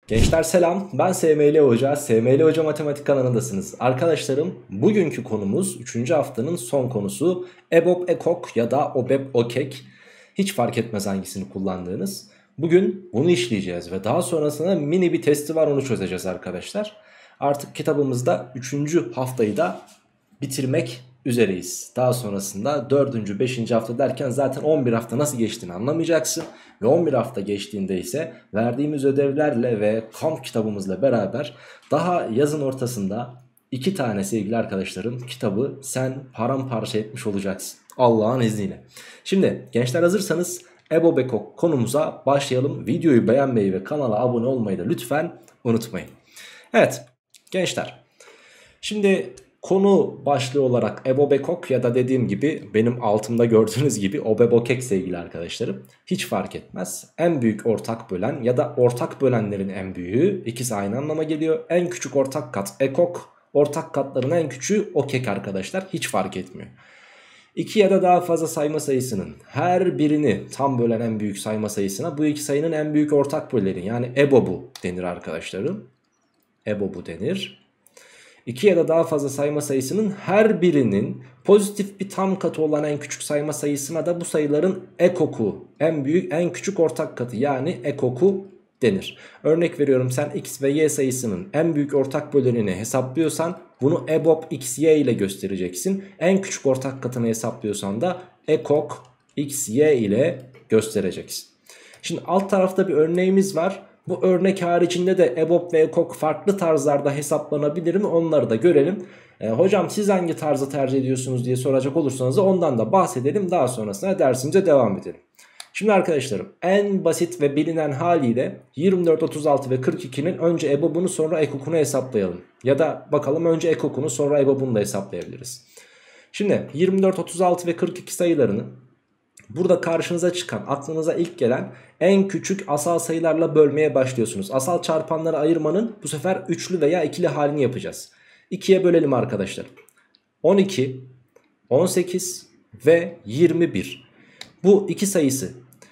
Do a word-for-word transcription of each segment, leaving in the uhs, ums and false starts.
Gençler selam, ben S M L Hoca, S M L Hoca Matematik kanalındasınız. Arkadaşlarım, bugünkü konumuz üçüncü haftanın son konusu EBOB, EKOK ya da OBEB, OKEK. Hiç fark etmez hangisini kullandığınız. Bugün bunu işleyeceğiz ve daha sonrasında mini bir testi var, onu çözeceğiz arkadaşlar. Artık kitabımızda üçüncü haftayı da bitirmek üzereyiz. Daha sonrasında dördüncü, beşinci hafta derken zaten on bir hafta nasıl geçtiğini anlamayacaksın. Ve on bir hafta geçtiğinde ise verdiğimiz ödevlerle ve kamp kitabımızla beraber daha yazın ortasında iki tane sevgili arkadaşlarım kitabı sen paramparça etmiş olacaksın. Allah'ın izniyle. Şimdi gençler hazırsanız EBOB, EKOK konumuza başlayalım. Videoyu beğenmeyi ve kanala abone olmayı da lütfen unutmayın. Evet gençler, şimdi konu başlığı olarak EBOB, EKOK ya da dediğim gibi benim altımda gördüğünüz gibi OBEB, OKEK sevgili arkadaşlarım. Hiç fark etmez. En büyük ortak bölen ya da ortak bölenlerin en büyüğü, ikisi aynı anlama geliyor. En küçük ortak kat EKOK, ortak katların en küçüğü OKEK arkadaşlar. Hiç fark etmiyor. İki ya da daha fazla sayma sayısının her birini tam bölen en büyük sayma sayısına bu iki sayının en büyük ortak böleni yani EBOB'u denir arkadaşlarım. EBOB'u denir. iki ya da daha fazla sayma sayısının her birinin pozitif bir tam katı olan en küçük sayma sayısına da bu sayıların EKOK'u, en büyük en küçük ortak katı yani EKOK'u denir. Örnek veriyorum, sen x ve y sayısının en büyük ortak bölenini hesaplıyorsan bunu EBOB xy ile göstereceksin. En küçük ortak katını hesaplıyorsan da EKOK xy ile göstereceksin. Şimdi alt tarafta bir örneğimiz var. Bu örnek haricinde de EBOB ve EKOK farklı tarzlarda hesaplanabilir mi, onları da görelim. E, hocam siz hangi tarzı tercih ediyorsunuz diye soracak olursanız da ondan da bahsedelim. Daha sonrasında dersimize devam edelim. Şimdi arkadaşlarım, en basit ve bilinen haliyle yirmi dört, otuz altı ve kırk ikinin önce EBOB'unu sonra EKOK'unu hesaplayalım. Ya da bakalım önce EKOK'unu sonra EBOB'unu da hesaplayabiliriz. Şimdi yirmi dört, otuz altı ve kırk iki sayılarını burada karşınıza çıkan, aklınıza ilk gelen en küçük asal sayılarla bölmeye başlıyorsunuz. Asal çarpanları ayırmanın bu sefer üçlü veya ikili halini yapacağız. ikiye bölelim arkadaşlar. on iki, on sekiz ve yirmi bir. Bu iki sayısı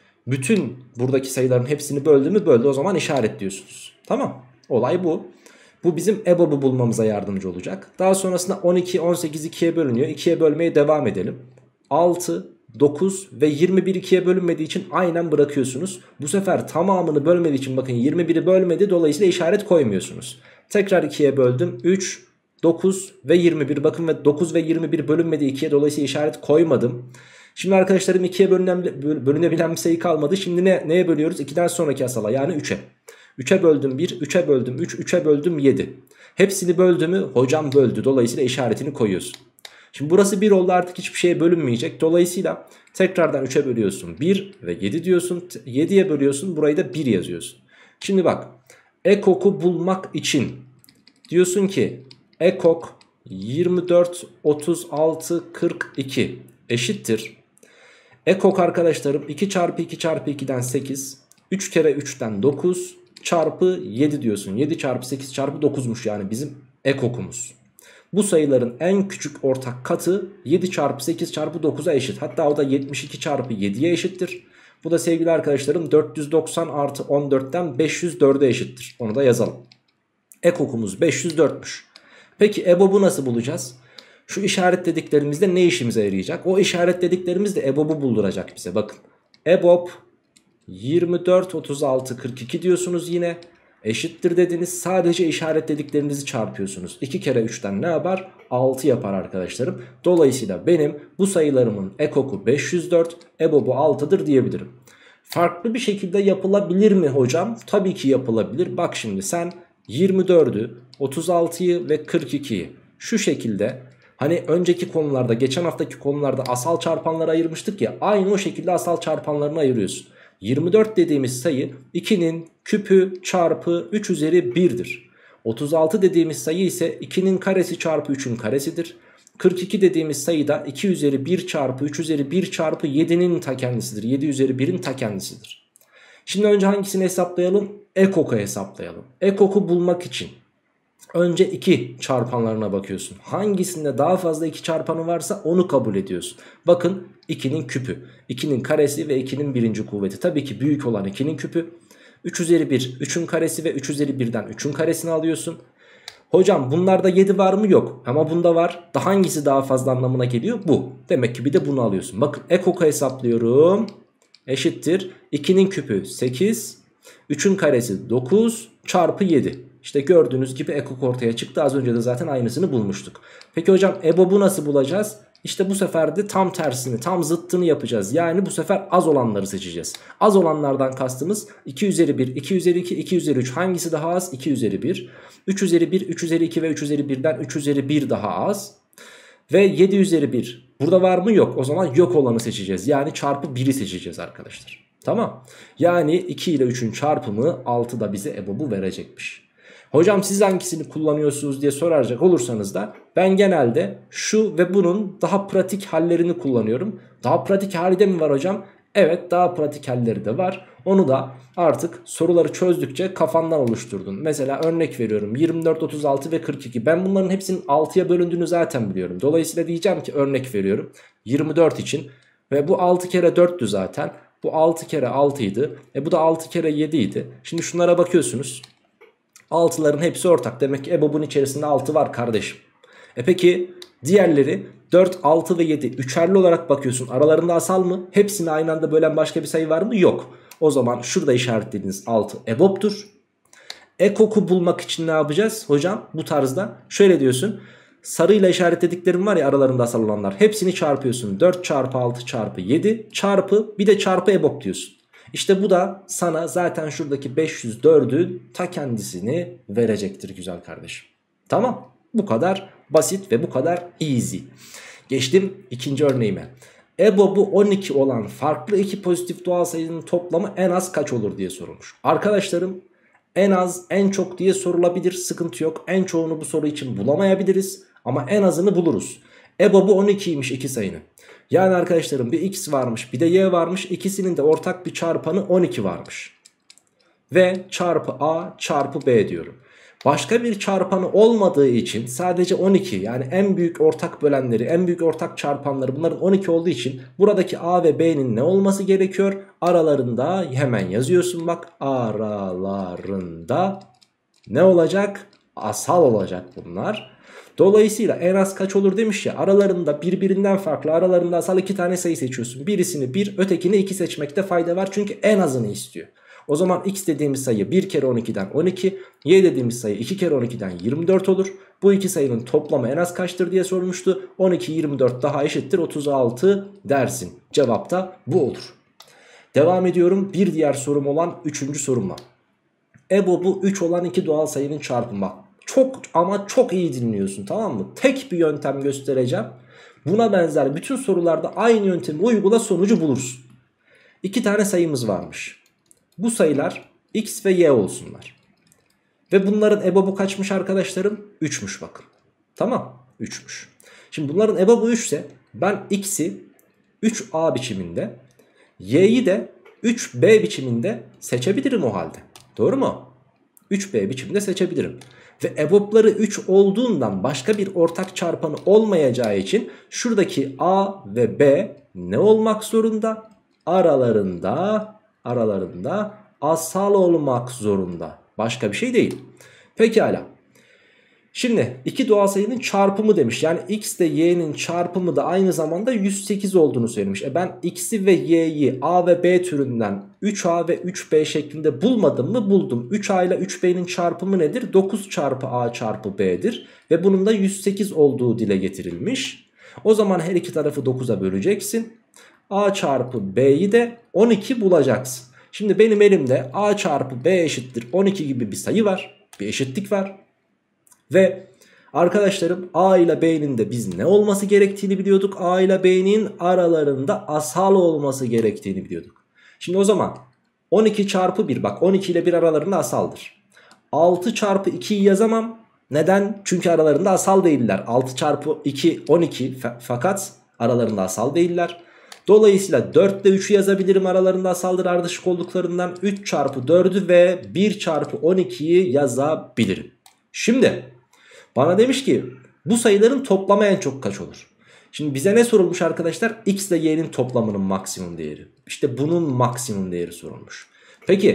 bütün buradaki sayıların hepsini böldü mü böldü, o zaman işaretliyorsunuz. Tamam, olay bu. Bu bizim EBOB'u bulmamıza yardımcı olacak. Daha sonrasında on iki, on sekiz ikiye bölünüyor. ikiye bölmeye devam edelim. altı, dokuz ve yirmi bir ikiye bölünmediği için aynen bırakıyorsunuz. Bu sefer tamamını bölmediği için bakın yirmi biri bölmedi, dolayısıyla işaret koymuyorsunuz. Tekrar ikiye böldüm. üç, dokuz ve yirmi bir, bakın ve dokuz ve yirmi bir bölünmedi ikiye, dolayısıyla işaret koymadım. Şimdi arkadaşlarım ikiye bölünebilen bir sayı kalmadı. Şimdi ne, neye bölüyoruz? ikiden sonraki asala yani üçe. üçe böldüm bir, üçe böldüm üç, üçe böldüm yedi. Hepsini böldü mü? Hocam böldü, dolayısıyla işaretini koyuyorsun. Şimdi burası bir oldu, artık hiçbir şeye bölünmeyecek. Dolayısıyla tekrardan üçe bölüyorsun bir ve yedi diyorsun. yediye bölüyorsun, burayı da bir yazıyorsun. Şimdi bak, EKOK'u bulmak için diyorsun ki EKOK yirmi dört, otuz altı, kırk iki eşittir. EKOK arkadaşlarım iki çarpı iki çarpı ikiden sekiz, üç kere üçten dokuz çarpı yedi diyorsun. yedi çarpı sekiz çarpı dokuzmuş yani bizim EKOK'umuz. Bu sayıların en küçük ortak katı yedi çarpı sekiz çarpı dokuza eşit. Hatta o da yetmiş iki çarpı yediye eşittir. Bu da sevgili arkadaşlarım dört yüz doksan artı on dörtten beş yüz dörde eşittir. Onu da yazalım. EKOK'umuz beş yüz dörtmüş. Peki EBOB'u nasıl bulacağız? Şu işaretlediklerimizde ne işimize yarayacak? O işaretlediklerimiz de EBOB'u bulduracak bize. Bakın EBOB yirmi dört, otuz altı, kırk iki diyorsunuz yine. Eşittir dediniz, sadece işaretlediklerinizi çarpıyorsunuz. iki kere üçten ne yapar? altı yapar arkadaşlarım. Dolayısıyla benim bu sayılarımın EKOK'u beş yüz dört, EBOB'u altıdır diyebilirim. Farklı bir şekilde yapılabilir mi hocam? Tabii ki yapılabilir. Bak şimdi sen yirmi dördü, otuz altıyı ve kırk ikiyi şu şekilde, hani önceki konularda, geçen haftaki konularda asal çarpanlara ayırmıştık ya, aynı o şekilde asal çarpanlarını ayırıyorsun. yirmi dört dediğimiz sayı ikinin küpü çarpı üç üzeri bir'dir. otuz altı dediğimiz sayı ise ikinin karesi çarpı üçün karesidir. kırk iki dediğimiz sayı da iki üzeri bir çarpı üç üzeri bir çarpı yedi'nin ta kendisidir. yedi üzeri bir'in ta kendisidir. Şimdi önce hangisini hesaplayalım? EKOK'u hesaplayalım. EKOK'u bulmak için önce iki çarpanlarına bakıyorsun. Hangisinde daha fazla iki çarpanı varsa onu kabul ediyorsun. Bakın ikinin küpü, ikinin karesi ve ikinin birinci kuvveti. Tabii ki büyük olan ikinin küpü. üç üzeri bir üçün karesi ve üç üzeri birden üçün karesini alıyorsun. Hocam bunlarda yedi var mı? Yok. Ama bunda var. Da hangisi daha fazla anlamına geliyor? Bu. Demek ki bir de bunu alıyorsun. Bakın ekok'u hesaplıyorum. Eşittir. ikinin küpü sekiz. üçün karesi dokuz çarpı yedi. İşte gördüğünüz gibi ekok ortaya çıktı. Az önce de zaten aynısını bulmuştuk. Peki hocam EBOB'u nasıl bulacağız? İşte bu sefer de tam tersini, tam zıttını yapacağız. Yani bu sefer az olanları seçeceğiz. Az olanlardan kastımız iki üzeri bir, iki üzeri iki, iki üzeri üç. Hangisi daha az? iki üzeri bir. üç üzeri bir, üç üzeri iki ve üç üzeri birden üç üzeri bir daha az. Ve yedi üzeri bir. Burada var mı? Yok. O zaman yok olanı seçeceğiz. Yani çarpı biri seçeceğiz arkadaşlar. Tamam. Yani iki ile üçün çarpımı altı da bize EBOB'u verecekmiş. Hocam siz hangisini kullanıyorsunuz diye soracak olursanız da ben genelde şu ve bunun daha pratik hallerini kullanıyorum. Daha pratik hali de mi var hocam? Evet, daha pratik halleri de var. Onu da artık soruları çözdükçe kafandan oluşturdun. Mesela örnek veriyorum, yirmi dört, otuz altı ve kırk iki. Ben bunların hepsinin altıya bölündüğünü zaten biliyorum. Dolayısıyla diyeceğim ki örnek veriyorum yirmi dört için ve bu altı kere dörttü zaten. Bu altı kere altıydı. E bu da altı kere yedi idi. Şimdi şunlara bakıyorsunuz. altıların hepsi ortak. Demek ki EBOB'un içerisinde altı var kardeşim. E peki diğerleri dört, altı ve yedi üçerli olarak bakıyorsun. Aralarında asal mı? Hepsini aynı anda bölen başka bir sayı var mı? Yok. O zaman şurada işaretlediğiniz altı EBOB'tur. Ekok'u bulmak için ne yapacağız hocam? Bu tarzda şöyle diyorsun. Sarıyla işaretlediklerim var ya, aralarında asal olanlar. Hepsini çarpıyorsun. dört çarpı altı çarpı yedi çarpı bir de çarpı EBOB diyorsun. İşte bu da sana zaten şuradaki beş yüz dördü ta kendisini verecektir güzel kardeşim. Tamam, bu kadar basit ve bu kadar easy. Geçtim ikinci örneğime. EBOB'u on iki olan farklı iki pozitif doğal sayının toplamı en az kaç olur diye sorulmuş. Arkadaşlarım, en az en çok diye sorulabilir, sıkıntı yok. En çoğunu bu soru için bulamayabiliriz ama en azını buluruz. EBOB'u on ikiymiş iki sayının. Yani arkadaşlarım bir x varmış bir de y varmış, ikisinin de ortak bir çarpanı on iki varmış. Ve çarpı a çarpı b diyorum. Başka bir çarpanı olmadığı için sadece on iki, yani en büyük ortak bölenleri, en büyük ortak çarpanları bunların on iki olduğu için buradaki a ve b'nin ne olması gerekiyor? Aralarında hemen yazıyorsun bak, aralarında ne olacak? Asal olacak bunlar. Dolayısıyla en az kaç olur demiş ya, aralarında birbirinden farklı, aralarında asal iki tane sayı seçiyorsun. Birisini bir, ötekini iki seçmekte fayda var çünkü en azını istiyor. O zaman x dediğimiz sayı bir kere on ikiden on iki, y dediğimiz sayı iki kere on ikiden yirmi dört olur. Bu iki sayının toplamı en az kaçtır diye sormuştu. on iki, yirmi dört daha eşittir otuz altı dersin. Cevap da bu olur. Devam ediyorum bir diğer sorum olan üçüncü sorumla. EBOB'u üç olan iki doğal sayının çarpımı. Çok ama çok iyi dinliyorsun, tamam mı? Tek bir yöntem göstereceğim. Buna benzer bütün sorularda aynı yöntemi uygula, sonucu bulursun. İki tane sayımız varmış. Bu sayılar x ve y olsunlar. Ve bunların EBOB'u kaçmış arkadaşlarım? üçmüş bakın. Tamam, üçmüş. Şimdi bunların EBOB'u üç ise ben x'i üç a biçiminde, y'yi de üç b biçiminde seçebilirim o halde. Doğru mu? üç b biçiminde seçebilirim. Ve EBOB'ları üç olduğundan başka bir ortak çarpanı olmayacağı için şuradaki a ve b ne olmak zorunda? Aralarında aralarında asal olmak zorunda. Başka bir şey değil. Pekala. Şimdi iki doğal sayının çarpımı demiş. Yani x ile y'nin çarpımı da aynı zamanda yüz sekiz olduğunu söylemiş. E ben x'i ve y'yi a ve b türünden üç a ve üç b şeklinde bulmadım mı? Buldum. üç a ile üç b'nin çarpımı nedir? dokuz çarpı a çarpı b'dir. Ve bunun da yüz sekiz olduğu dile getirilmiş. O zaman her iki tarafı dokuza böleceksin. A çarpı b'yi de on iki bulacaksın. Şimdi benim elimde a çarpı b eşittir on iki gibi bir sayı var. Bir eşitlik var. Ve arkadaşlarım a ile b'nin de biz ne olması gerektiğini biliyorduk. A ile b'nin aralarında asal olması gerektiğini biliyorduk. Şimdi o zaman on iki çarpı bir, bak on iki ile bir aralarında asaldır. altı çarpı ikiyi yazamam. Neden? Çünkü aralarında asal değiller. altı çarpı iki on iki fakat aralarında asal değiller. Dolayısıyla dört ile üçü yazabilirim, aralarında asaldır ardışık olduklarından. üç çarpı dördü ve bir çarpı on ikiyi yazabilirim. Şimdi bana demiş ki bu sayıların toplamı en çok kaç olur? Şimdi bize ne sorulmuş arkadaşlar? X ile y'nin toplamının maksimum değeri. İşte bunun maksimum değeri sorulmuş. Peki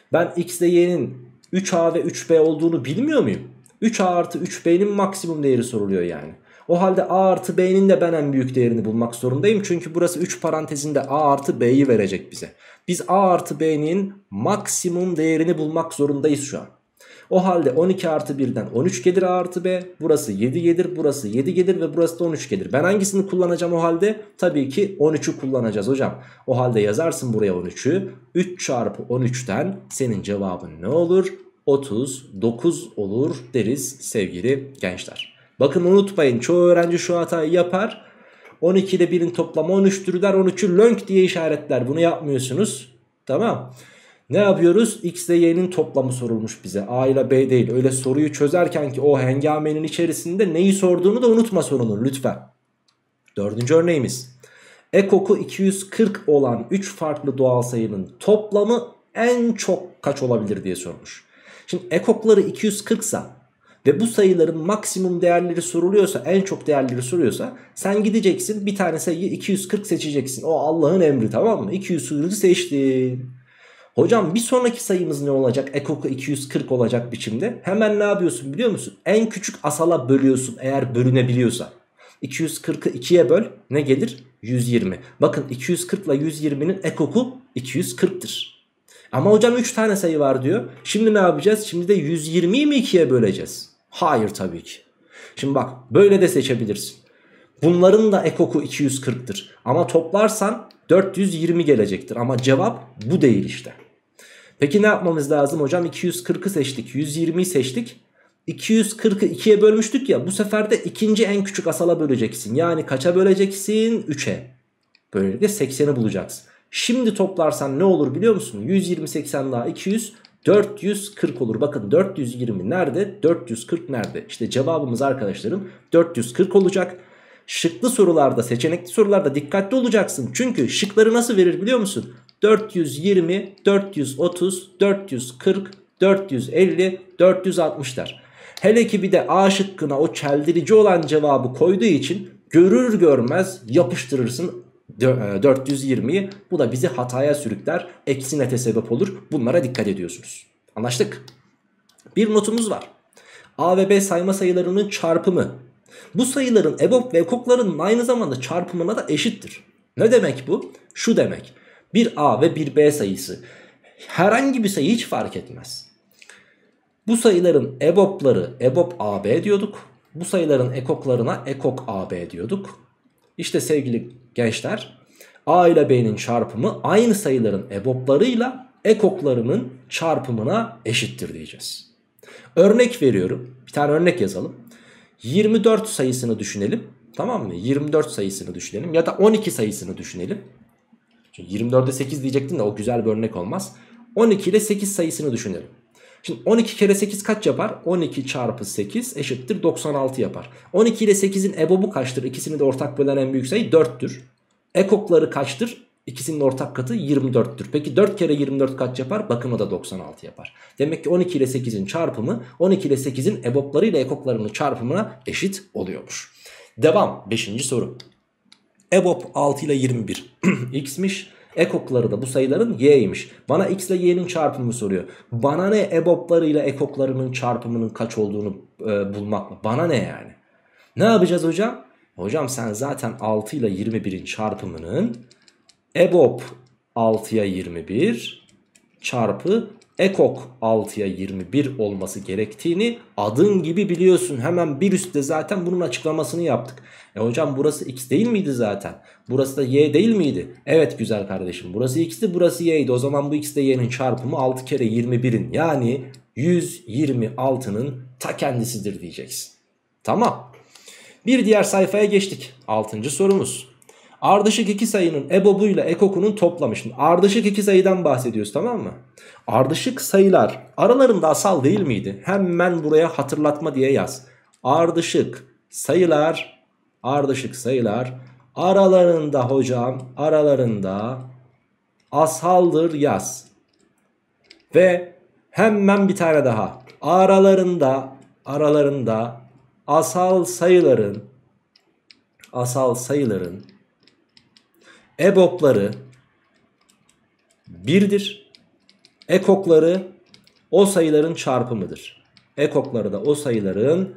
Ben x ile y'nin üç a ve üç b olduğunu bilmiyor muyum? üç a artı üç b'nin maksimum değeri soruluyor yani. O halde a artı b'nin de ben en büyük değerini bulmak zorundayım. Çünkü burası üç parantezinde a artı b'yi verecek bize. Biz a artı b'nin maksimum değerini bulmak zorundayız şu an. O halde on iki artı birden on üç gelir a artı b. Burası yedi gelir, burası yedi gelir ve burası da on üç gelir. Ben hangisini kullanacağım o halde? Tabii ki on üçü kullanacağız hocam. O halde yazarsın buraya on üçü. üç çarpı on üçten senin cevabın ne olur? otuz dokuz olur deriz sevgili gençler. Bakın unutmayın, çoğu öğrenci şu hatayı yapar. on iki ile birin toplamı on üçtür der, on üçü lönk diye işaretler. Bunu yapmıyorsunuz. Tamam. Ne yapıyoruz? X ile y'nin toplamı sorulmuş bize. A ile B değil. Öyle soruyu çözerken ki o hengamenin içerisinde neyi sorduğunu da unutma sorunun lütfen. Dördüncü örneğimiz. Ekoku iki yüz kırk olan üç farklı doğal sayının toplamı en çok kaç olabilir diye sormuş. Şimdi ekokları iki yüz kırk ise ve bu sayıların maksimum değerleri soruluyorsa, en çok değerleri soruyorsa, sen gideceksin bir tane sayıyı iki yüz kırk seçeceksin. O Allah'ın emri, tamam mı? iki yüz kırkı seçtin. Hocam bir sonraki sayımız ne olacak? Ekoku iki yüz kırk olacak biçimde. Hemen ne yapıyorsun biliyor musun? En küçük asala bölüyorsun eğer bölünebiliyorsa. iki yüz kırkı ikiye böl, ne gelir? yüz yirmi. Bakın iki yüz kırk ile yüz yirminin ekoku iki yüz kırktır. Ama hocam üç tane sayı var diyor. Şimdi ne yapacağız? Şimdi de yüz yirmiyi mi ikiye böleceğiz? Hayır tabii ki. Şimdi bak, böyle de seçebilirsin. Bunların da ekoku iki yüz kırktır. Ama toplarsan dört yüz yirmi gelecektir. Ama cevap bu değil işte. Peki ne yapmamız lazım hocam? iki yüz kırkı seçtik, yüz yirmiyi seçtik. iki yüz kırkı ikiye bölmüştük ya, bu sefer de ikinci en küçük asala böleceksin. Yani kaça böleceksin? üçe. Böylelikle sekseni bulacaksın. Şimdi toplarsan ne olur biliyor musun? yüz yirmi, seksen daha iki yüz, dört yüz kırk olur. Bakın dört yüz yirmi nerede? dört yüz kırk nerede? İşte cevabımız arkadaşlarım dört yüz kırk olacak. Şıklı sorularda, seçenekli sorularda dikkatli olacaksın. Çünkü şıkları nasıl verir biliyor musun? dört yüz yirmi, dört yüz otuz, dört yüz kırk, dört yüz elli, dört yüz altmış der. Hele ki bir de A şıkkına o çeldirici olan cevabı koyduğu için görür görmez yapıştırırsın dört yüz yirmiyi. Bu da bizi hataya sürükler, eksi nete sebep olur. Bunlara dikkat ediyorsunuz. Anlaştık. Bir notumuz var. A ve B sayma sayılarının çarpımı bu sayıların EBOB ve ekoklarının aynı zamanda çarpımına da eşittir. Ne demek bu? Şu demek. Bir A ve bir B sayısı, herhangi bir sayı hiç fark etmez. Bu sayıların EBOB'ları EBOB A B diyorduk. Bu sayıların ekoklarına ekok A B diyorduk. İşte sevgili gençler, A ile B'nin çarpımı aynı sayıların EBOB'larıyla ekoklarının çarpımına eşittir diyeceğiz. Örnek veriyorum. Bir tane örnek yazalım. yirmi dört sayısını düşünelim. Tamam mı? yirmi dört sayısını düşünelim. Ya da on iki sayısını düşünelim. Şimdi yirmi dörde sekiz diyecektin de o güzel bir örnek olmaz. on iki ile sekiz sayısını düşünelim. Şimdi on iki kere sekiz kaç yapar? on iki çarpı sekiz eşittir doksan altı yapar. on iki ile sekizin EBOB'u kaçtır? İkisini de ortak bölen en büyük sayı dörttür. Ekokları kaçtır? İkisinin ortak katı yirmi dörttür. Peki dört kere yirmi dört kaç yapar? Bakın o da doksan altı yapar. Demek ki on iki ile sekizin çarpımı on iki ile sekizin EBOB'ları ile ekoklarının çarpımına eşit oluyormuş. Devam. beşinci soru. EBOB altı ile yirmi bir x'miş. Ekokları da bu sayıların y'ymiş. Bana x ile y'nin çarpımını soruyor. Bana ne EBOB'ları ile ekoklarının çarpımının kaç olduğunu e, bulmakla? Bana ne yani? Ne yapacağız hocam? Hocam sen zaten altı ile yirmi birin çarpımının EBOB altıya yirmi bir çarpı ekok altıya yirmi bir olması gerektiğini adın gibi biliyorsun. Hemen bir üstte zaten bunun açıklamasını yaptık. E hocam burası x değil miydi zaten? Burası da y değil miydi? Evet güzel kardeşim, burası x'ti, burası y'ydi. O zaman bu x ile y'nin çarpımı altı kere yirmi birin yani yüz yirmi altının ta kendisidir diyeceksin. Tamam. Bir diğer sayfaya geçtik. altıncı sorumuz. Ardışık iki sayının EBOB'uyla ekokunun toplamı. Şimdi ardışık iki sayıdan bahsediyoruz, tamam mı? Ardışık sayılar aralarında asal değil miydi? Hemen buraya hatırlatma diye yaz. Ardışık sayılar, ardışık sayılar aralarında hocam, aralarında asaldır yaz. Ve hemen bir tane daha. Aralarında, aralarında asal sayıların, asal sayıların EBOB'ları birdir. Ekokları o sayıların çarpımıdır. Ekokları da o sayıların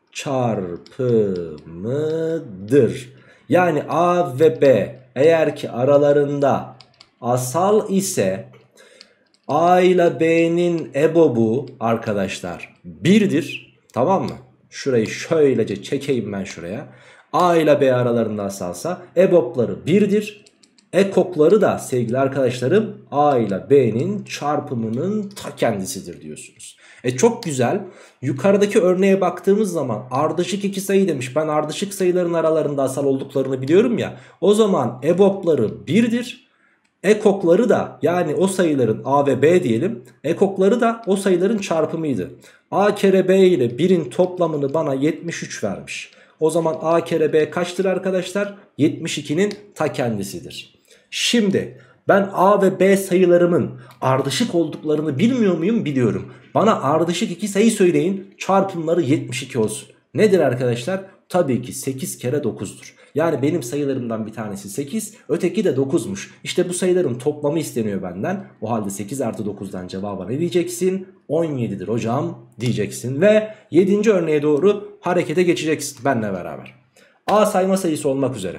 çarpımıdır. Yani A ve B eğer ki aralarında asal ise A ile B'nin ebobu arkadaşlar birdir. Tamam mı? Şurayı şöylece çekeyim ben şuraya. A ile B aralarında asalsa ebopları birdir. Ekokları da sevgili arkadaşlarım A ile B'nin çarpımının ta kendisidir diyorsunuz. E çok güzel. Yukarıdaki örneğe baktığımız zaman ardışık iki sayı demiş. Ben ardışık sayıların aralarında asal olduklarını biliyorum ya. O zaman ebopları birdir. Ekokları da yani o sayıların A ve B diyelim. Ekokları da o sayıların çarpımıydı. A kere B ile birin toplamını bana yetmiş üç vermiş. O zaman A kere B kaçtır arkadaşlar? yetmiş ikinin ta kendisidir. Şimdi ben A ve B sayılarımın ardışık olduklarını bilmiyor muyum? Biliyorum. Bana ardışık iki sayı söyleyin. Çarpımları yetmiş iki olsun. Nedir arkadaşlar? Tabii ki sekiz kere dokuzdur. Yani benim sayılarımdan bir tanesi sekiz, öteki de dokuzmuş. İşte bu sayıların toplamı isteniyor benden. O halde sekiz artı dokuzdan cevaba ne diyeceksin? on yedidir hocam diyeceksin. Ve yedinci örneğe doğru harekete geçeceksin benimle beraber. A sayma sayısı olmak üzere.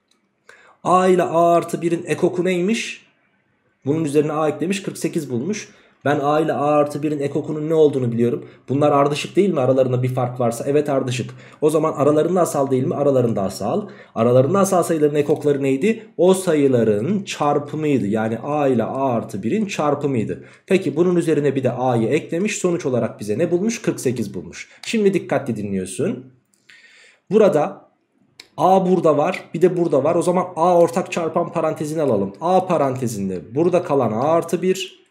A ile A artı birin ekoku neymiş? Bunun üzerine A eklemiş, kırk sekiz bulmuş. Ben A ile A artı birin ekokunun ne olduğunu biliyorum. Bunlar ardışık değil mi? Aralarında bir fark varsa evet ardışık. O zaman aralarında asal değil mi? Aralarında asal. Aralarında asal sayıların ekokları neydi? O sayıların çarpımıydı. Yani A ile A artı birin çarpımıydı. Peki bunun üzerine bir de A'yı eklemiş. Sonuç olarak bize ne bulmuş? kırk sekiz bulmuş. Şimdi dikkatli dinliyorsun. Burada A burada var, bir de burada var. O zaman A ortak çarpan parantezini alalım. A parantezinde burada kalan A artı bir,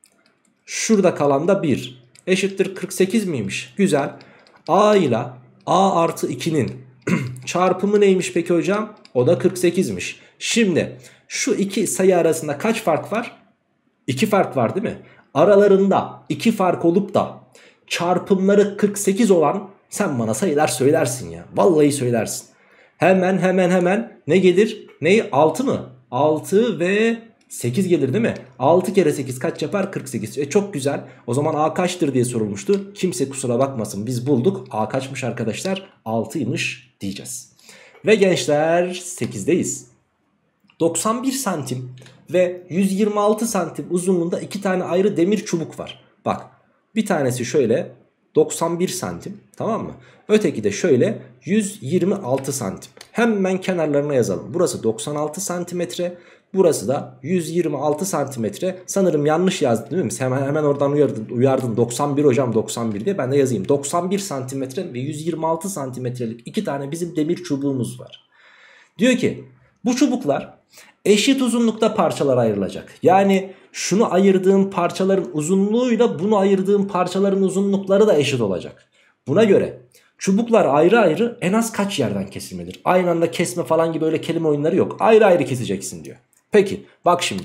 şurada kalan da bir eşittir kırk sekiz miymiş? Güzel. A ile A artı ikinin çarpımı neymiş peki hocam? O da kırk sekizmiş. Şimdi şu iki sayı arasında kaç fark var? iki fark var değil mi? Aralarında iki fark olup da çarpımları kırk sekiz olan sen bana sayılar söylersin ya. Vallahi söylersin. Hemen hemen hemen ne gelir? Neyi? altı mı? altı ve sekiz gelir değil mi? altı kere sekiz kaç yapar? kırk sekiz. E çok güzel. O zaman A kaçtır diye sorulmuştu. Kimse kusura bakmasın, biz bulduk. A kaçmış arkadaşlar? altıymış diyeceğiz. Ve gençler sekizdeyiz. doksan bir santim ve yüz yirmi altı santim uzunluğunda iki tane ayrı demir çubuk var. Bak, bir tanesi şöyle doksan bir santim, tamam mı? Öteki de şöyle yüz yirmi altı santim. Hemen kenarlarına yazalım. Burası doksan altı santimetre. Burası da yüz yirmi altı santimetre. Sanırım yanlış yazdım değil mi? Hemen hemen oradan uyardın, uyardın. doksan bir hocam, doksan bir diye ben de yazayım. doksan bir santimetre ve yüz yirmi altı santimetrelik iki tane bizim demir çubuğumuz var. Diyor ki bu çubuklar eşit uzunlukta parçalara ayrılacak. Yani şunu ayırdığım parçaların uzunluğuyla bunu ayırdığım parçaların uzunlukları da eşit olacak. Buna göre çubuklar ayrı ayrı en az kaç yerden kesilmelidir? Aynı anda kesme falan gibi öyle kelime oyunları yok. Ayrı ayrı keseceksin diyor. Peki bak şimdi.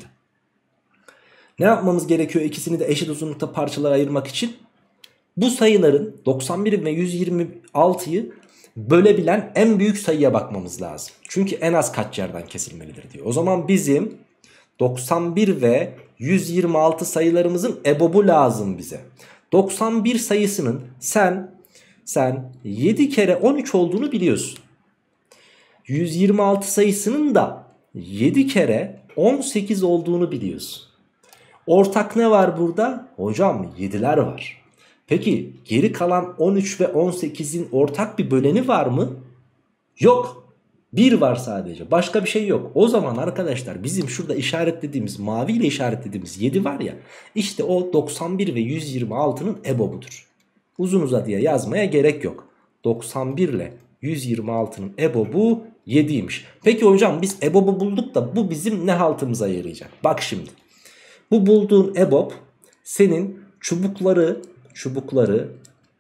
Ne yapmamız gerekiyor ikisini de eşit uzunlukta parçalara ayırmak için? Bu sayıların doksan bir ve yüz yirmi altıyı bölebilen en büyük sayıya bakmamız lazım. Çünkü en az kaç yerden kesilmelidir diyor. O zaman bizim doksan bir ve yüz yirmi altı sayılarımızın ebobu lazım bize. doksan bir sayısının sen sen yedi kere on üç olduğunu biliyorsun. yüz yirmi altı sayısının da yedi kere on sekiz olduğunu biliyorsun. Ortak ne var burada? Hocam yediler var. Peki geri kalan on üç ve on sekizin ortak bir böleni var mı? Yok. bir var sadece. Başka bir şey yok. O zaman arkadaşlar bizim şurada işaretlediğimiz, maviyle işaretlediğimiz yedi var ya, işte o doksan bir ve yüz yirmi altının ebobudur. Uzun uzadıya yazmaya gerek yok. doksan bir ile yüz yirmi altının ebobu yediymiş. Peki hocam biz ebobu bulduk da bu bizim ne haltımıza yarayacak? Bak şimdi. Bu bulduğun ebob senin çubukları çubukları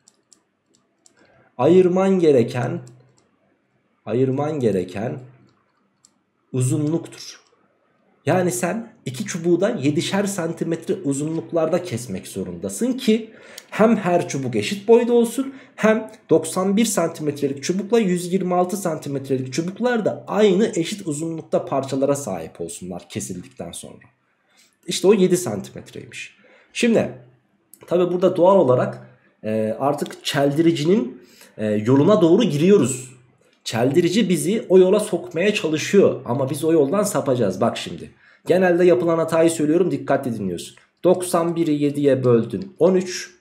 ayırman gereken ayırman gereken uzunluktur. Yani sen iki çubuğu da yedişer santimetre uzunluklarda kesmek zorundasın ki hem her çubuk eşit boyda olsun, hem doksan bir santimetrelik çubukla yüz yirmi altı santimetrelik çubuklar da aynı eşit uzunlukta parçalara sahip olsunlar kesildikten sonra. İşte o yedi santimetreymiş. Şimdi tabi burada doğal olarak e, artık çeldiricinin e, yoluna doğru giriyoruz. Çeldirici bizi o yola sokmaya çalışıyor ama biz o yoldan sapacağız. Bak şimdi genelde yapılan hatayı söylüyorum, dikkatli dinliyorsun. doksan biri yediye böldün on üç,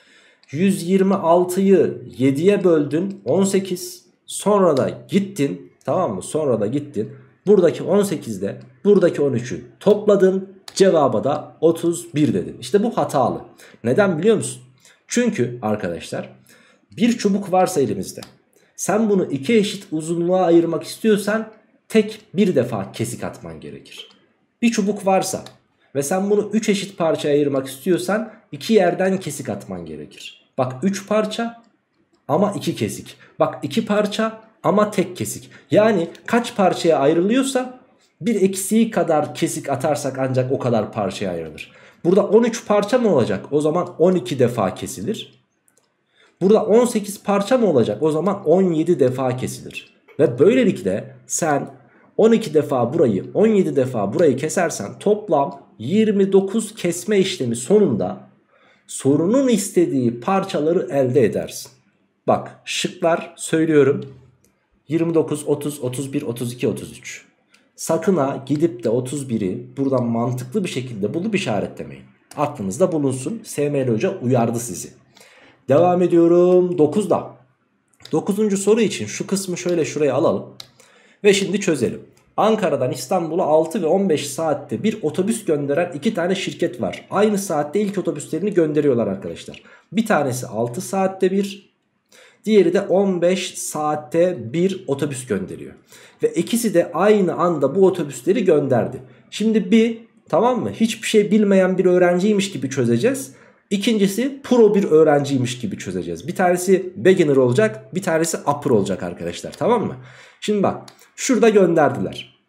yüz yirmi altıyı yediye böldün on sekiz, sonra da gittin, tamam mı, sonra da gittin buradaki on sekizde buradaki on üçü topladın, cevaba da otuz bir dedin. İşte bu hatalı. Neden biliyor musun? Çünkü arkadaşlar bir çubuk varsa elimizde, sen bunu iki eşit uzunluğa ayırmak istiyorsan tek bir defa kesik atman gerekir. Bir çubuk varsa ve sen bunu üç eşit parçaya ayırmak istiyorsan iki yerden kesik atman gerekir. Bak üç parça ama iki kesik. Bak iki parça ama tek kesik. Yani kaç parçaya ayrılıyorsa bir eksiği kadar kesik atarsak ancak o kadar parçaya ayrılır. Burada on üç parça mı olacak? O zaman on iki defa kesilir. Burada on sekiz parça mı olacak? O zaman on yedi defa kesilir. Ve böylelikle sen on iki defa burayı, on yedi defa burayı kesersen toplam yirmi dokuz kesme işlemi sonunda sorunun istediği parçaları elde edersin. Bak şıklar söylüyorum: yirmi dokuz, otuz, otuz bir, otuz iki, otuz üç. Sakın ha gidip de otuz biri buradan mantıklı bir şekilde bulup işaretlemeyin. Aklınızda bulunsun. S M L Hoca uyardı sizi. Devam ediyorum dokuzda. dokuzuncu soru için şu kısmı şöyle şuraya alalım. Ve şimdi çözelim. Ankara'dan İstanbul'a altı ve on beş saatte bir otobüs gönderen iki tane şirket var. Aynı saatte ilk otobüslerini gönderiyorlar arkadaşlar. Bir tanesi altı saatte bir, diğeri de on beş saatte bir otobüs gönderiyor. Ve ikisi de aynı anda bu otobüsleri gönderdi. Şimdi bir, tamam mı, hiçbir şey bilmeyen bir öğrenciymiş gibi çözeceğiz. İkincisi pro bir öğrenciymiş gibi çözeceğiz. Bir tanesi beginner olacak, bir tanesi upper olacak arkadaşlar, tamam mı? Şimdi bak şurada gönderdiler.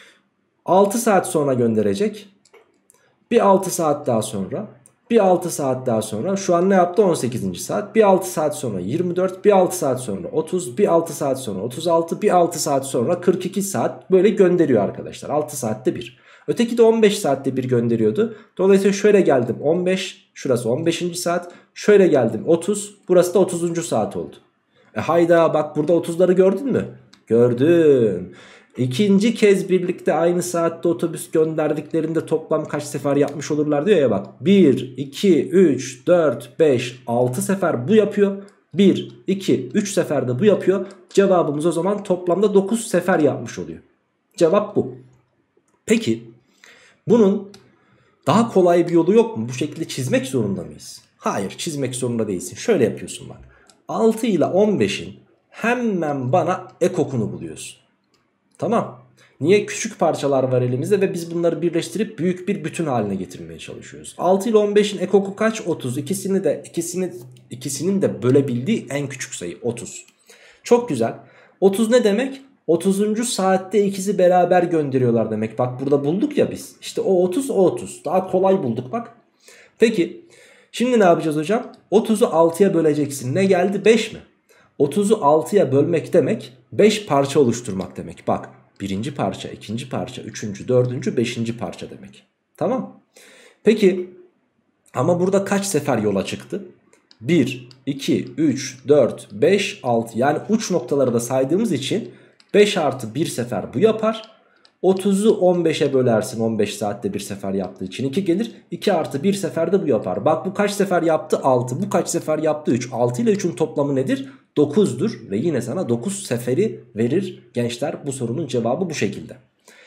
altı saat sonra gönderecek. Bir altı saat daha sonra. Bir altı saat daha sonra. Şu an ne yaptı? on sekizinci saat. Bir altı saat sonra yirmi dört. Bir altı saat sonra otuz. Bir altı saat sonra otuz altı. Bir altı saat sonra kırk iki saat böyle gönderiyor arkadaşlar. altı saatte bir. Öteki de on beş saatte bir gönderiyordu. Dolayısıyla şöyle geldim on beş. Şurası on beşinci saat. Şöyle geldim otuz. Burası da otuzuncu saat oldu. E hayda, bak burada otuzları gördün mü? Gördüm. İkinci kez birlikte aynı saatte otobüs gönderdiklerinde toplam kaç sefer yapmış olurlar diyor ya bak. bir, iki, üç, dört, beş, altı sefer bu yapıyor. bir, iki, üç seferde bu yapıyor. Cevabımız o zaman toplamda dokuz sefer yapmış oluyor. Cevap bu. Peki bunun daha kolay bir yolu yok mu? Bu şekilde çizmek zorunda mıyız? Hayır, çizmek zorunda değilsin. Şöyle yapıyorsun bak. altı ile on beşin hemen bana ekokunu buluyorsun. Tamam. Niye? Küçük parçalar var elimizde ve biz bunları birleştirip büyük bir bütün haline getirmeye çalışıyoruz. altı ile on beşin ekoku kaç? otuz. İkisini de ikisini ikisinin de bölebildiği en küçük sayı otuz. Çok güzel. otuz ne demek? otuzuncu saatte ikisi beraber gönderiyorlar demek. Bak burada bulduk ya biz. İşte o otuz, o otuz. Daha kolay bulduk bak. Peki şimdi ne yapacağız hocam? otuzu altıya böleceksin. Ne geldi? beş mi? otuzu altıya bölmek demek beş parça oluşturmak demek. Bak birinci parça, ikinci parça, üçüncü, dördüncü, beşinci parça demek. Tamam. Peki ama burada kaç sefer yola çıktı? bir, iki, üç, dört, beş, altı, yani uç noktaları da saydığımız için beş artı bir sefer bu yapar. otuzu on beşe bölersin, on beş saatte bir sefer yaptığı için iki gelir. iki artı bir seferde bu yapar. Bak bu kaç sefer yaptı? altı. Bu kaç sefer yaptı? üç. altı ile üçün toplamı nedir? dokuzdur ve yine sana dokuz seferi verir gençler. Bu sorunun cevabı bu şekilde.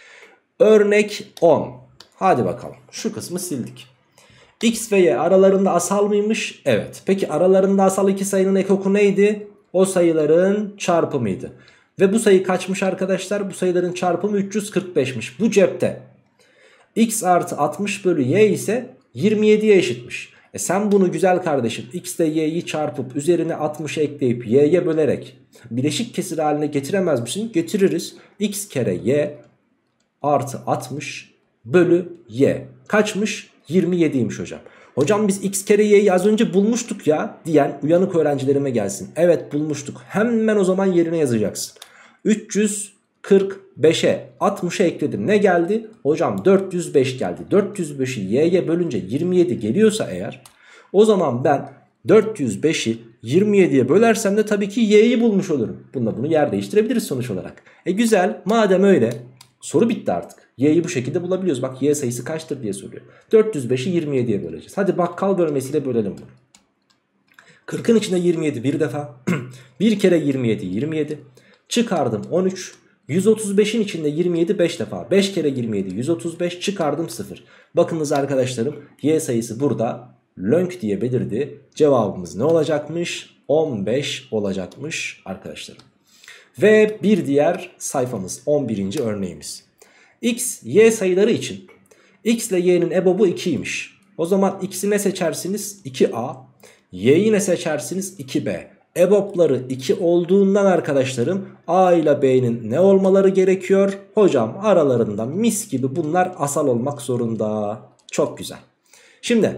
Örnek on. Hadi bakalım, şu kısmı sildik. X ve Y aralarında asal mıymış? Evet. Peki aralarında asal iki sayının ekoku neydi? O sayıların çarpımıydı. Ve bu sayı kaçmış arkadaşlar? Bu sayıların çarpımı üç yüz kırk beşmiş. Bu cepte. X artı altmış bölü Y ise yirmi yediye eşitmiş. E sen bunu güzel kardeşim X ile Y'yi çarpıp üzerine altmışı ekleyip Y'ye bölerek bileşik kesir haline getiremez misin? Getiririz. X kere Y artı altmış bölü Y. Kaçmış? yirmi yediymiş hocam. Hocam biz X kere Y'yi az önce bulmuştuk ya diyen uyanık öğrencilerime gelsin. Evet bulmuştuk. Hemen o zaman yerine yazacaksın. üç yüz kırk beşe altmışa ekledim. Ne geldi? Hocam dört yüz beş geldi. dört yüz beşi y'ye bölünce yirmi yedi geliyorsa eğer, o zaman ben dört yüz beşi yirmi yediye bölersem de tabii ki y'yi bulmuş olurum. Bununla bunu yer değiştirebiliriz sonuç olarak. E güzel, madem öyle soru bitti artık. Y'yi bu şekilde bulabiliyoruz. Bak y sayısı kaçtır diye soruyor. dört yüz beşi yirmi yediye böleceğiz. Hadi bakkal bölmesiyle bölelim bunu. kırkın içinde yirmi yedi bir defa. bir kere yirmi yedi yirmi yedi. Çıkardım on üç. yüz otuz beşin içinde yirmi yedi beş defa. beş kere yirmi yedi yüz otuz beş, çıkardım sıfır. Bakınız arkadaşlarım, y sayısı burada lönk diye belirdi. Cevabımız ne olacakmış? on beş olacakmış arkadaşlarım. Ve bir diğer sayfamız, on birinci örneğimiz. X, y sayıları için x ile y'nin ebobu ikiymiş. O zaman x'i ne seçersiniz? iki a. Y'yi ne seçersiniz? iki b. Ebopları iki olduğundan arkadaşlarım a ile b'nin ne olmaları gerekiyor? Hocam aralarında mis gibi bunlar asal olmak zorunda. Çok güzel. Şimdi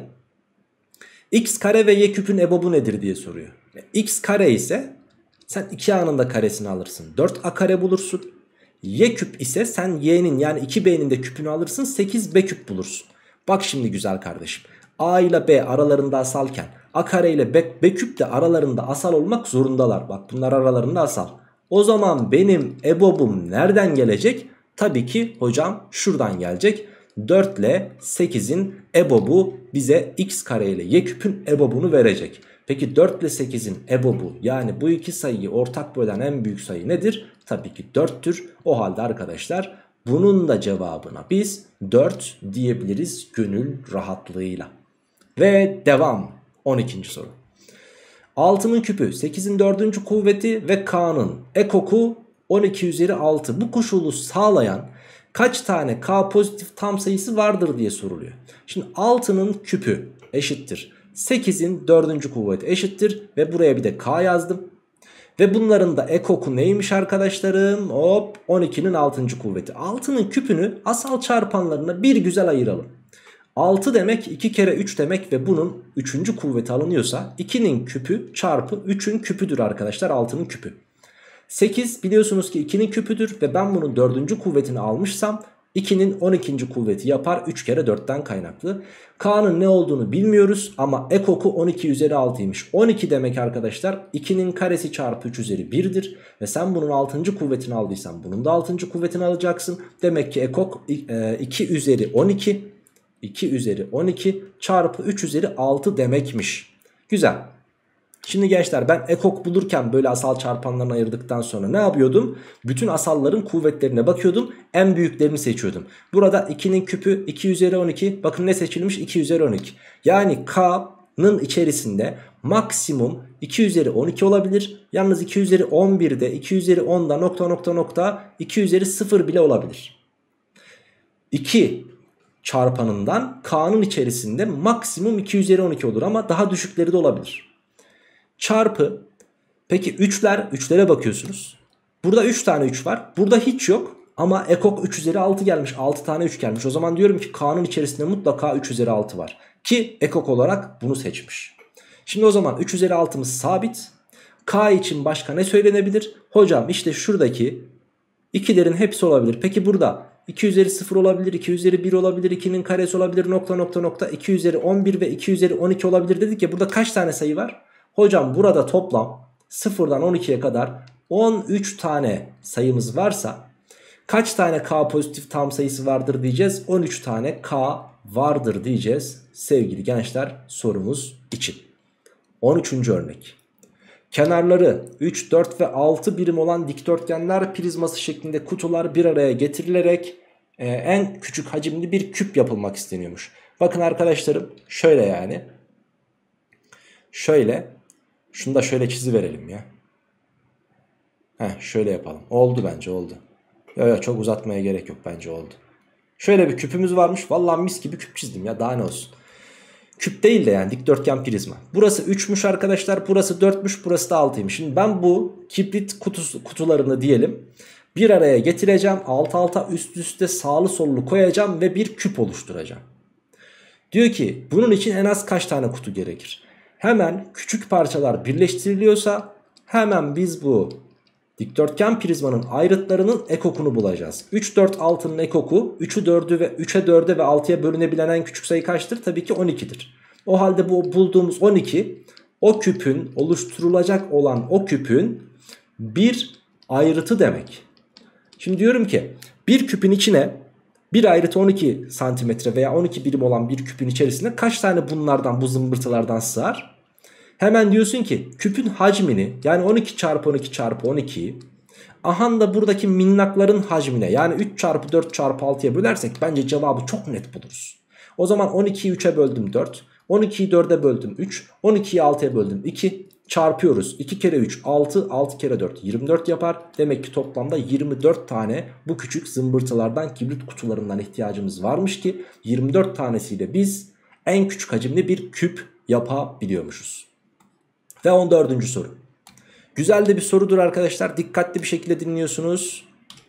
x kare ve y küpün ebobu nedir diye soruyor. X kare ise sen iki a'nın da karesini alırsın, dört a kare bulursun. Y küp ise sen y'nin yani iki b'nin de küpünü alırsın, sekiz b küp bulursun. Bak şimdi güzel kardeşim, a ile b aralarında asalken a kare ile b, b küp de aralarında asal olmak zorundalar. Bak bunlar aralarında asal. O zaman benim ebobum nereden gelecek? Tabii ki hocam şuradan gelecek. dört ile sekizin ebobu bize x kare ile y küpün ebobunu verecek. Peki dört ile sekizin ebobu, yani bu iki sayıyı ortak bölen en büyük sayı nedir? Tabii ki dörttür. O halde arkadaşlar bunun da cevabına biz dört diyebiliriz gönül rahatlığıyla. Ve devam. on ikinci soru. altının küpü sekizin dördüncü kuvveti ve k'nın ekoku on iki üzeri altı. Bu koşulu sağlayan kaç tane k pozitif tam sayısı vardır diye soruluyor. Şimdi altının küpü eşittir sekizin dördüncü kuvveti eşittir ve buraya bir de k yazdım. Ve bunların da ekoku neymiş arkadaşlarım? Hop, on ikinin altıncı kuvveti. altının küpünü asal çarpanlarına bir güzel ayıralım. altı demek iki kere üç demek ve bunun üçüncü kuvveti alınıyorsa ikinin küpü çarpı üçün küpüdür arkadaşlar, altının küpü. sekiz biliyorsunuz ki ikinin küpüdür ve ben bunun dördüncü kuvvetini almışsam ikinin on ikinci kuvveti yapar, üç kere dörtten kaynaklı. K'nın ne olduğunu bilmiyoruz ama ekoku on iki üzeri altıymış. on iki demek arkadaşlar ikinin karesi çarpı üç üzeri bir'dir. Ve sen bunun altıncı kuvvetini aldıysan bunun da altıncı kuvvetini alacaksın. Demek ki ekok iki üzeri on iki. iki üzeri on iki çarpı üç üzeri altı demekmiş. Güzel. Şimdi gençler, ben ekok bulurken böyle asal çarpanlarını ayırdıktan sonra ne yapıyordum? Bütün asalların kuvvetlerine bakıyordum. En büyüklerini seçiyordum. Burada ikinin küpü iki üzeri on iki. Bakın ne seçilmiş? iki üzeri on iki. Yani K'nın içerisinde maksimum iki üzeri on iki olabilir. Yalnız iki üzeri on bir'de, iki üzeri on'da nokta nokta nokta iki üzeri sıfır bile olabilir. iki çarpanından K'nın içerisinde maksimum iki üzeri on iki olur ama daha düşükleri de olabilir. Çarpı, peki üçler, üçlere bakıyorsunuz. Burada üç tane üç var. Burada hiç yok ama ekok üç üzeri altı gelmiş. altı tane üç gelmiş. O zaman diyorum ki K'nın içerisinde mutlaka üç üzeri altı var. Ki ekok olarak bunu seçmiş. Şimdi o zaman üç üzeri altımız sabit. K için başka ne söylenebilir? Hocam işte şuradaki ikilerin hepsi olabilir. Peki burada iki üzeri sıfır olabilir, iki üzeri bir olabilir, ikinin karesi olabilir, nokta nokta nokta iki üzeri on bir ve iki üzeri on iki olabilir dedik ya. Burada kaç tane sayı var? Hocam burada toplam sıfırdan on iki'ye kadar on üç tane sayımız varsa kaç tane K pozitif tam sayısı vardır diyeceğiz? on üç tane K vardır diyeceğiz sevgili gençler sorumuz için. on üçüncü örnek. Kenarları üç, dört ve altı birim olan dikdörtgenler prizması şeklinde kutular bir araya getirilerek e, en küçük hacimli bir küp yapılmak isteniyormuş. Bakın arkadaşlarım, şöyle yani. Şöyle. Şunu da şöyle çiziverelim ya. Heh, şöyle yapalım. Oldu bence, oldu. Yok yok, çok uzatmaya gerek yok, bence oldu. Şöyle bir küpümüz varmış. Vallahi mis gibi küp çizdim ya, daha ne olsun. Küp değil de yani dikdörtgen prizma. Burası üç'müş arkadaşlar. Burası dört'müş. Burası da altıymış. Şimdi ben bu kibrit kutusu, kutularını diyelim bir araya getireceğim. Alt alta üst üste sağlı sollu koyacağım ve bir küp oluşturacağım. Diyor ki bunun için en az kaç tane kutu gerekir? Hemen küçük parçalar birleştiriliyorsa hemen biz bu Dikdörtgen prizmanın ayrıtlarının ekokunu bulacağız. üç, dört, altının ekoku üçü, dördü ve üçe, dörde ve altıya bölünebilen en küçük sayı kaçtır? Tabii ki on iki'dir. O halde bu bulduğumuz on iki o küpün, oluşturulacak olan o küpün bir ayrıtı demek. Şimdi diyorum ki bir küpün içine bir ayrıtı on iki santimetre veya on iki birim olan bir küpün içerisinde kaç tane bunlardan, bu zımbırtılardan sığar? Hemen diyorsun ki küpün hacmini, yani on iki çarpı on iki çarpı on iki'yi ahan da buradaki minnakların hacmine, yani üç çarpı dört çarpı altı'ya bölersek bence cevabı çok net buluruz. O zaman on iki'yi üçe böldüm dört, on iki'yi dörde böldüm üç, on iki'yi altıya böldüm iki, çarpıyoruz. iki kere üç altı, altı kere dört yirmi dört yapar. Demek ki toplamda yirmi dört tane bu küçük zımbırtılardan, kibrit kutularından ihtiyacımız varmış ki yirmi dört tanesiyle biz en küçük hacimli bir küp yapabiliyormuşuz. Ve on dördüncü soru. Güzel de bir sorudur arkadaşlar. Dikkatli bir şekilde dinliyorsunuz.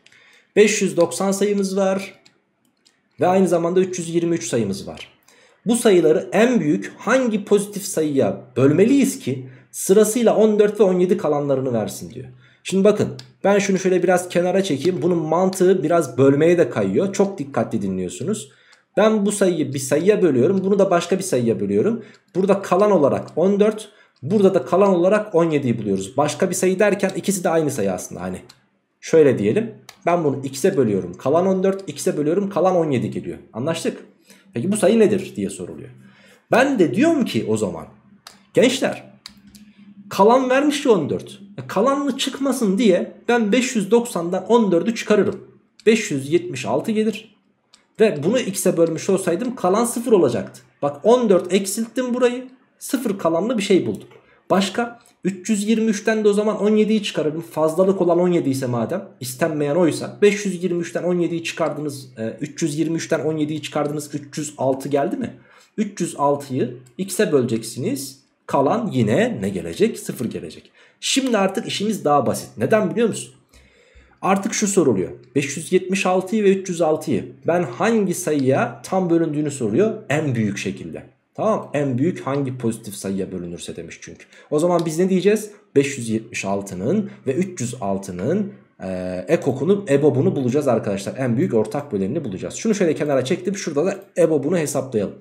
beş yüz doksan sayımız var. Ve aynı zamanda üç yüz yirmi üç sayımız var. Bu sayıları en büyük hangi pozitif sayıya bölmeliyiz ki sırasıyla on dört ve on yedi kalanlarını versin diyor. Şimdi bakın ben şunu şöyle biraz kenara çekeyim. Bunun mantığı biraz bölmeye de kayıyor. Çok dikkatli dinliyorsunuz. Ben bu sayıyı bir sayıya bölüyorum. Bunu da başka bir sayıya bölüyorum. Burada kalan olarak on dört. Burada da kalan olarak on yedi'yi buluyoruz. Başka bir sayı derken ikisi de aynı sayı aslında. Hani şöyle diyelim. Ben bunu x'e bölüyorum. Kalan on dört. X'e bölüyorum. Kalan on yedi geliyor. Anlaştık? Peki bu sayı nedir diye soruluyor. Ben de diyorum ki o zaman gençler, kalan vermiş ya on dört. Kalanlı çıkmasın diye ben beş yüz doksan'dan on dörd'ü çıkarırım. beş yüz yetmiş altı gelir. Ve bunu x'e bölmüş olsaydım kalan sıfır olacaktı. Bak on dört eksilttim burayı. sıfır kalanlı bir şey bulduk. Başka üç yüz yirmi üç'ten de o zaman on yedi'yi çıkarırım. Fazlalık olan on yedi ise madem, istenmeyen oysa, beş yüz yirmi üç'ten on yedi'yi çıkardınız. üç yüz yirmi üç'ten on yedi'yi çıkardınız. üç yüz altı geldi mi? üç yüz altı'yı x'e böleceksiniz. Kalan yine ne gelecek? sıfır gelecek. Şimdi artık işimiz daha basit. Neden biliyor musun? Artık şu soruluyor. beş yüz yetmiş altı'yı ve üç yüz altı'yı ben hangi sayıya tam bölündüğünü soruyor. En büyük şekilde. Tamam, en büyük hangi pozitif sayıya bölünürse demiş çünkü. O zaman biz ne diyeceğiz? beş yüz yetmiş altı'nın ve üç yüz altı'nın e, ekokunu, ebobunu bulacağız arkadaşlar. En büyük ortak bölenini bulacağız. Şunu şöyle kenara çektim. Şurada da ebobunu hesaplayalım.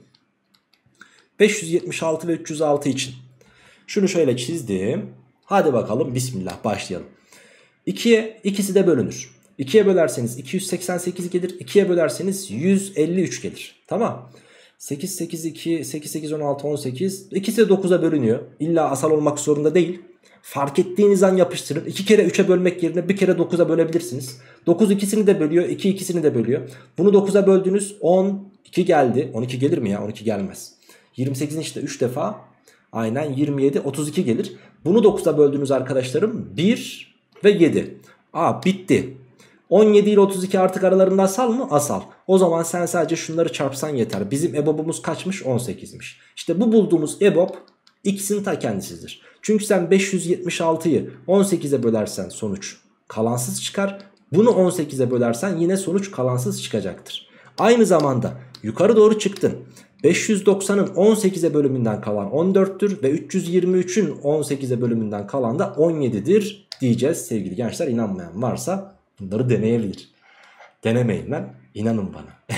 beş yüz yetmiş altı ve üç yüz altı için. Şunu şöyle çizdim. Hadi bakalım bismillah başlayalım. ikiye ikisi de bölünür. ikiye bölerseniz iki yüz seksen sekiz gelir. ikiye bölerseniz yüz elli üç gelir. Tamam. sekiz, sekiz, iki, sekiz, sekiz, on altı, on sekiz. İkisi de dokuz'a bölünüyor. İlla asal olmak zorunda değil. Fark ettiğiniz an yapıştırın. iki kere üçe bölmek yerine bir kere dokuz'a bölebilirsiniz. dokuz ikisini de bölüyor. iki ikisini de bölüyor. Bunu dokuz'a böldünüz. on iki geldi. on iki gelir mi ya? on iki gelmez. yirmi sekiz'in işte üç defa. Aynen yirmi yedi, otuz iki gelir. Bunu dokuz'a böldünüz arkadaşlarım. bir ve yedi. Aa bitti. on yedi ile otuz iki artık aralarında asal mı? Asal. O zaman sen sadece şunları çarpsan yeter. Bizim ebobumuz kaçmış? on sekiz'miş. İşte bu bulduğumuz ebob x'in ta kendisidir. Çünkü sen beş yüz yetmiş altı'yı on sekiz'e bölersen sonuç kalansız çıkar. Bunu on sekiz'e bölersen yine sonuç kalansız çıkacaktır. Aynı zamanda yukarı doğru çıktın. beş yüz doksan'ın on sekiz'e bölümünden kalan on dört'tür ve üç yüz yirmi üç'ün on sekiz'e bölümünden kalan da on yedi'dir diyeceğiz sevgili gençler. İnanmayan varsa bunları deneyebilir. Denemeyin lan, inanın bana.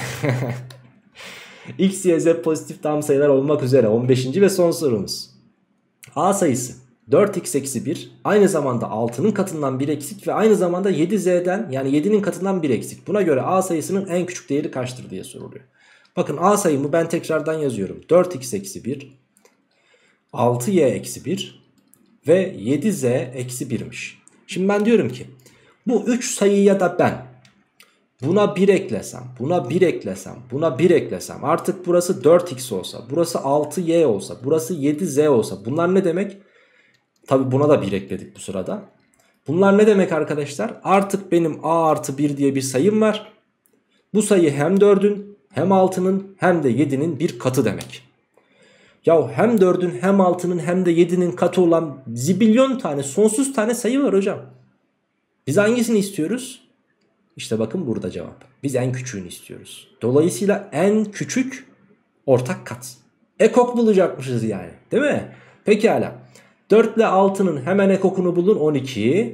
X, Y, Z pozitif tam sayılar olmak üzere on beşinci ve son sorumuz. A sayısı dört x eksi bir, aynı zamanda altı'nın katından bir eksik ve aynı zamanda yedi z'den, yani yedi'nin katından bir eksik. Buna göre A sayısının en küçük değeri kaçtır diye soruluyor. Bakın A sayımı ben tekrardan yazıyorum. dört x eksi bir, altı y eksi bir ve yedi z eksi bir'miş. Şimdi ben diyorum ki bu üç sayıya da ben buna bir eklesem, buna bir eklesem, buna bir eklesem, artık burası dört x olsa, burası altı y olsa, burası yedi z olsa, bunlar ne demek? Tabi buna da bir ekledik bu sırada. Bunlar ne demek arkadaşlar? Artık benim a artı bir diye bir sayım var. Bu sayı hem dört'ün hem altı'nın hem de yedi'nin bir katı demek. Ya hem dört'ün hem altı'nın hem de yedi'nin katı olan zibilyon tane, sonsuz tane sayı var hocam. Biz hangisini istiyoruz? İşte bakın burada cevap. Biz en küçüğünü istiyoruz. Dolayısıyla en küçük ortak kat. Ekok bulacakmışız yani. Değil mi? Pekala. dört ile altı'nın hemen ekokunu bulun, on iki.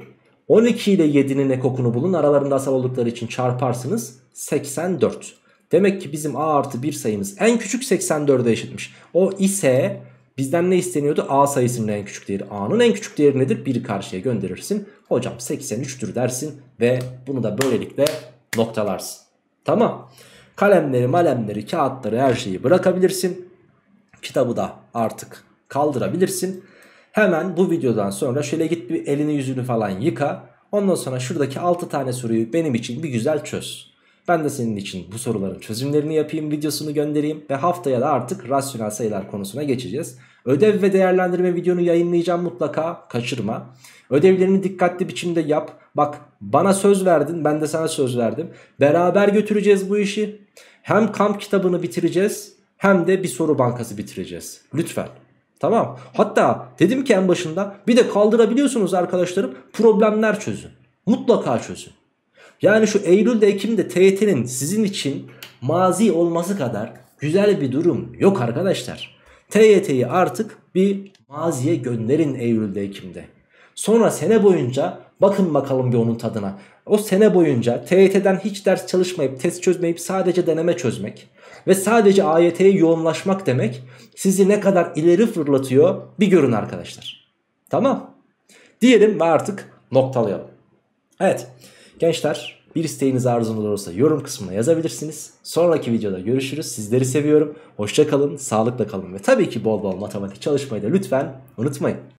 on iki ile yedinin ekokunu bulun. Aralarında asal oldukları için çarparsınız. seksen dört. Demek ki bizim a artı bir sayımız en küçük seksen dörde eşitmiş. O ise bizden ne isteniyordu? A sayısının en küçük değeri. A'nın en küçük değeri nedir? biri karşıya gönderirsin. Hocam seksen üçtür dersin ve bunu da böylelikle noktalarsın. Tamam. Kalemleri, malemleri, kağıtları, her şeyi bırakabilirsin. Kitabı da artık kaldırabilirsin. Hemen bu videodan sonra şöyle git bir elini yüzünü falan yıka. Ondan sonra şuradaki altı tane soruyu benim için bir güzel çöz. Ben de senin için bu soruların çözümlerini yapayım, videosunu göndereyim ve haftaya da artık rasyonel sayılar konusuna geçeceğiz. Ödev ve değerlendirme videonu yayınlayacağım, mutlaka kaçırma. Ödevlerini dikkatli biçimde yap. Bak, bana söz verdin, ben de sana söz verdim. Beraber götüreceğiz bu işi. Hem kamp kitabını bitireceğiz hem de bir soru bankası bitireceğiz. Lütfen. Tamam. Hatta dedim ki en başında, bir de kaldırabiliyorsunuz arkadaşlarım, problemler çözün. Mutlaka çözün. Yani şu Eylül'de, Ekim'de T Y T'nin sizin için mazi olması kadar güzel bir durum yok arkadaşlar. T Y T'yi artık bir maziye gönderin Eylül'de, Ekim'de. Sonra sene boyunca bakın bakalım bir onun tadına. O sene boyunca T Y T'den hiç ders çalışmayıp, test çözmeyip sadece deneme çözmek ve sadece A Y T'ye yoğunlaşmak demek sizi ne kadar ileri fırlatıyor bir görün arkadaşlar. Tamam. Diyelim ve artık noktalayalım. Evet gençler, bir isteğiniz, arzunuz olursa yorum kısmına yazabilirsiniz. Sonraki videoda görüşürüz. Sizleri seviyorum. Hoşça kalın, sağlıkla kalın ve tabii ki bol bol matematik çalışmayı da lütfen unutmayın.